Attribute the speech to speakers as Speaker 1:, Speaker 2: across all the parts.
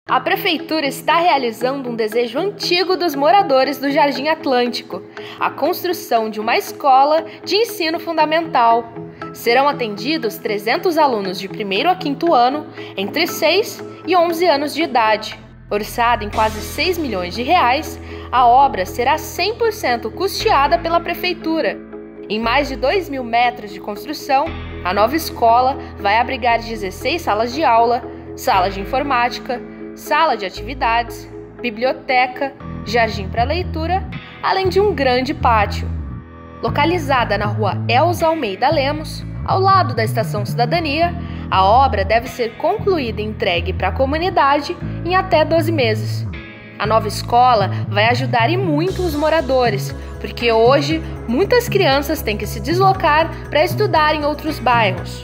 Speaker 1: A Prefeitura está realizando um desejo antigo dos moradores do Jardim Atlântico, a construção de uma escola de ensino fundamental. Serão atendidos 300 alunos de 1º a 5º ano, entre 6 e 11 anos de idade. Orçada em quase 6 milhões de reais, a obra será 100% custeada pela Prefeitura. Em mais de 2.000 metros de construção, a nova escola vai abrigar 16 salas de aula, salas de informática, sala de atividades, biblioteca, jardim para leitura, além de um grande pátio. Localizada na rua Elza Almeida Lemos, ao lado da Estação Cidadania, a obra deve ser concluída e entregue para a comunidade em até 12 meses. A nova escola vai ajudar e muito os moradores, porque hoje muitas crianças têm que se deslocar para estudar em outros bairros.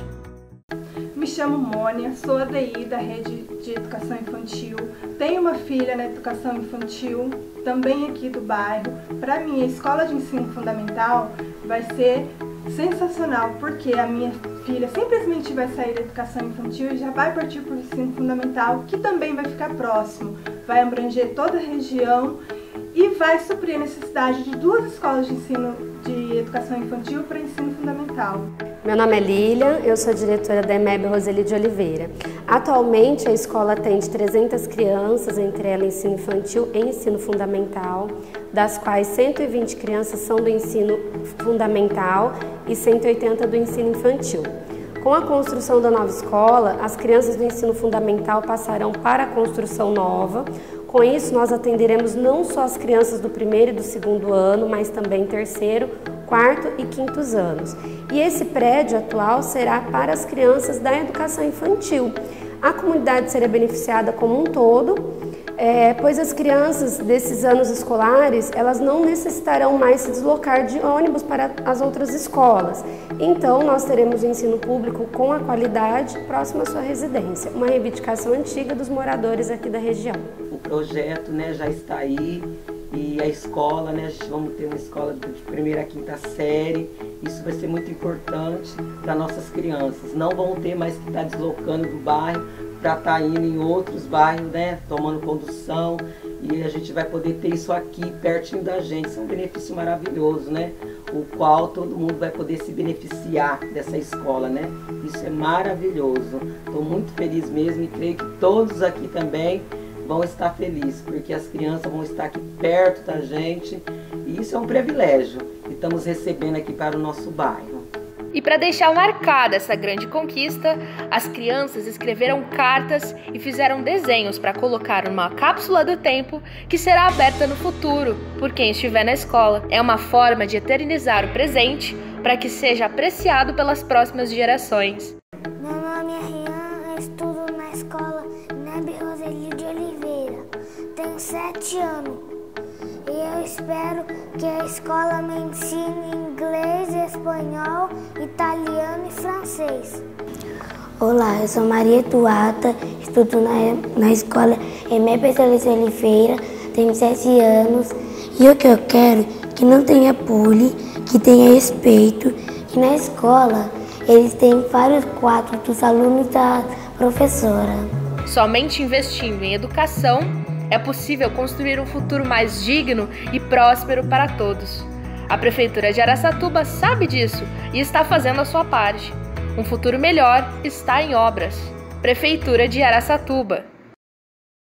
Speaker 2: Me chamo Mônia, sou ADI da Rede de Educação Infantil, tenho uma filha na educação infantil, também aqui do bairro. Para mim, a escola de ensino fundamental vai ser sensacional, porque a minha filha simplesmente vai sair da educação infantil e já vai partir para o ensino fundamental, que também vai ficar próximo, vai abranger toda a região e vai suprir a necessidade de 2 escolas de ensino de educação infantil para ensino fundamental.
Speaker 3: Meu nome é Lília, eu sou diretora da EMEB Roseli de Oliveira. Atualmente a escola atende 300 crianças, entre elas ensino infantil e ensino fundamental, das quais 120 crianças são do ensino fundamental e 180 do ensino infantil. Com a construção da nova escola, as crianças do ensino fundamental passarão para a construção nova. Com isso, nós atenderemos não só as crianças do 1º e do 2º ano, mas também 3º, 4º e 5º anos. E esse prédio atual será para as crianças da educação infantil. A comunidade será beneficiada como um todo, pois as crianças desses anos escolares, elas não necessitarão mais se deslocar de ônibus para as outras escolas. Então, nós teremos o ensino público com a qualidade próximo à sua residência, uma reivindicação antiga dos moradores aqui da região.
Speaker 4: O projeto, já está aí e a escola, a gente vamos ter uma escola de 1ª a 5ª série. Isso vai ser muito importante para nossas crianças. Não vão ter mais que estar deslocando do bairro para estar indo em outros bairros, tomando condução, e a gente vai poder ter isso aqui pertinho da gente. Isso é um benefício maravilhoso, o qual todo mundo vai poder se beneficiar dessa escola, Isso é maravilhoso. Estou muito feliz mesmo e creio que todos aqui também vão estar felizes, porque as crianças vão estar aqui perto da gente e isso é um privilégio que estamos recebendo aqui para o nosso bairro.
Speaker 1: E para deixar marcada essa grande conquista, as crianças escreveram cartas e fizeram desenhos para colocar numa cápsula do tempo que será aberta no futuro por quem estiver na escola. É uma forma de eternizar o presente para que seja apreciado pelas próximas gerações.
Speaker 5: Meu nome é Rian, eu estudo na escola EMEB Roseli de Oliveira. Tenho 7 anos. E eu espero que a escola me ensine inglês, espanhol, italiano e francês.
Speaker 6: Olá, eu sou Maria Eduarda, estudo na escola EMEB Roseli de Oliveira, tenho 7 anos. E o que eu quero é que não tenha bullying, que tenha respeito. E na escola eles têm vários quadros dos alunos da professora.
Speaker 1: Somente investindo em educação é possível construir um futuro mais digno e próspero para todos. A Prefeitura de Araçatuba sabe disso e está fazendo a sua parte. Um futuro melhor está em obras. Prefeitura de Araçatuba.